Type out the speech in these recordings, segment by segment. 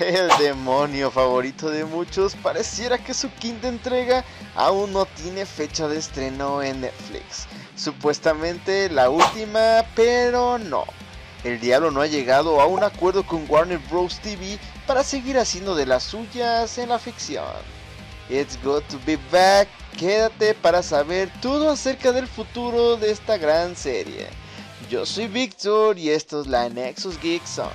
El demonio favorito de muchos pareciera que su quinta entrega aún no tiene fecha de estreno en Netflix. Supuestamente la última, pero no. El diablo no ha llegado a un acuerdo con Warner Bros. TV para seguir haciendo de las suyas en la ficción. It's good to be back. Quédate para saber todo acerca del futuro de esta gran serie. Yo soy Víctor y esto es la Nexus Geek Zone.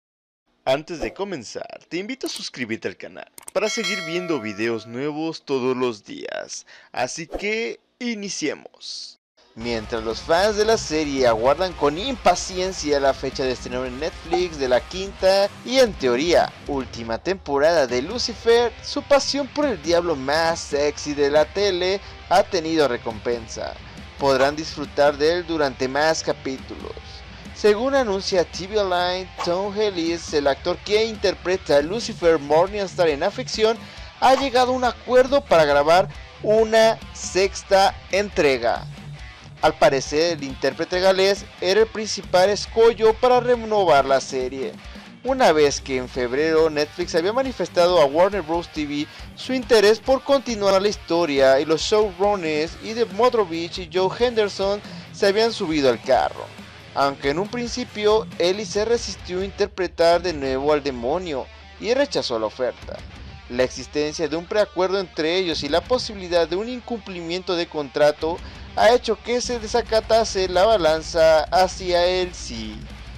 Antes de comenzar, te invito a suscribirte al canal para seguir viendo videos nuevos todos los días. Así que, iniciemos. Mientras los fans de la serie aguardan con impaciencia la fecha de estreno en Netflix de la quinta y en teoría última temporada de Lucifer, su pasión por el diablo más sexy de la tele ha tenido recompensa. Podrán disfrutar de él durante más capítulos. Según anuncia TV Online, Tom Ellis, el actor que interpreta a Lucifer Morningstar en la ficción, ha llegado a un acuerdo para grabar una sexta entrega. Al parecer, el intérprete galés era el principal escollo para renovar la serie. Una vez que en febrero Netflix había manifestado a Warner Bros. TV su interés por continuar la historia y los showrunners Ed Motrovich y Joe Henderson se habían subido al carro. Aunque en un principio Ellie se resistió a interpretar de nuevo al demonio y rechazó la oferta. La existencia de un preacuerdo entre ellos y la posibilidad de un incumplimiento de contrato ha hecho que se desacatase la balanza hacia el sí.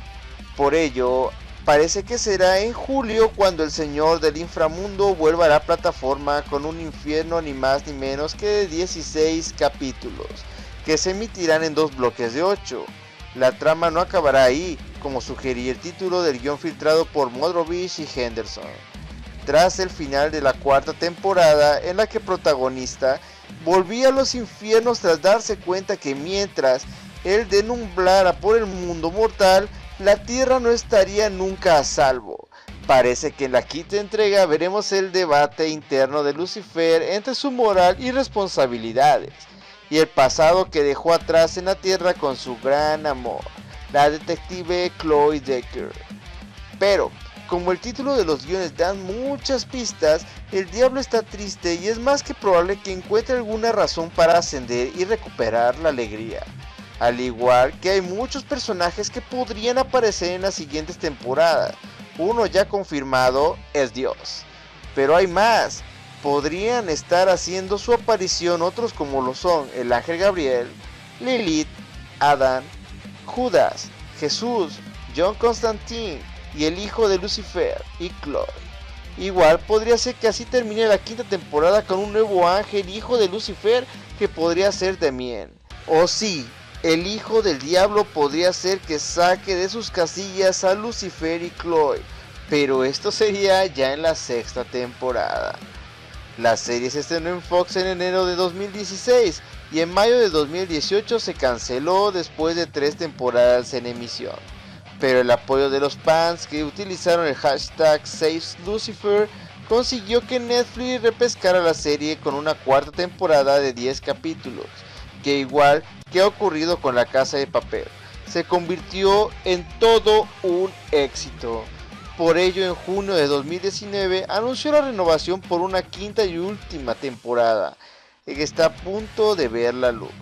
Por ello, parece que será en julio cuando el señor del inframundo vuelva a la plataforma con un infierno ni más ni menos que de 16 capítulos, que se emitirán en 2 bloques de 8. La trama no acabará ahí, como sugería el título del guión filtrado por Modrovich y Henderson. Tras el final de la cuarta temporada, en la que el protagonista volvía a los infiernos tras darse cuenta que mientras él deambulara por el mundo mortal, la tierra no estaría nunca a salvo. Parece que en la quinta entrega veremos el debate interno de Lucifer entre su moral y responsabilidades, y el pasado que dejó atrás en la tierra con su gran amor, la detective Chloe Decker. Pero, como el título de los guiones dan muchas pistas, el diablo está triste y es más que probable que encuentre alguna razón para ascender y recuperar la alegría. Al igual que hay muchos personajes que podrían aparecer en las siguientes temporadas. Uno ya confirmado es Dios, pero hay más. Podrían estar haciendo su aparición otros como lo son el ángel Gabriel, Lilith, Adán, Judas, Jesús, John Constantine y el hijo de Lucifer y Chloe. Igual podría ser que así termine la quinta temporada con un nuevo ángel hijo de Lucifer que podría ser Damien. O sí, el hijo del diablo podría ser que saque de sus casillas a Lucifer y Chloe, pero esto sería ya en la sexta temporada. La serie se estrenó en Fox en enero de 2016 y en mayo de 2018 se canceló después de 3 temporadas en emisión. Pero el apoyo de los fans que utilizaron el hashtag SaveLucifer consiguió que Netflix repescara la serie con una cuarta temporada de 10 capítulos, que igual que ha ocurrido con La Casa de Papel, se convirtió en todo un éxito. Por ello, en junio de 2019 anunció la renovación por una quinta y última temporada, que está a punto de ver la luz.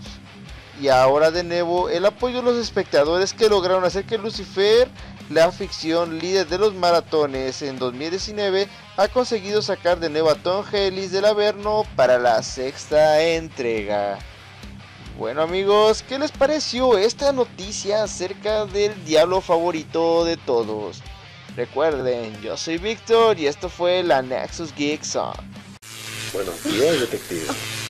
Y ahora de nuevo el apoyo de los espectadores que lograron hacer que Lucifer, la ficción líder de los maratones en 2019, ha conseguido sacar de nuevo a Tom Ellis del Averno para la sexta entrega. Bueno amigos, ¿qué les pareció esta noticia acerca del diablo favorito de todos? Recuerden, yo soy Víctor y esto fue la Nexus Geek Zone. Buenos días, detective.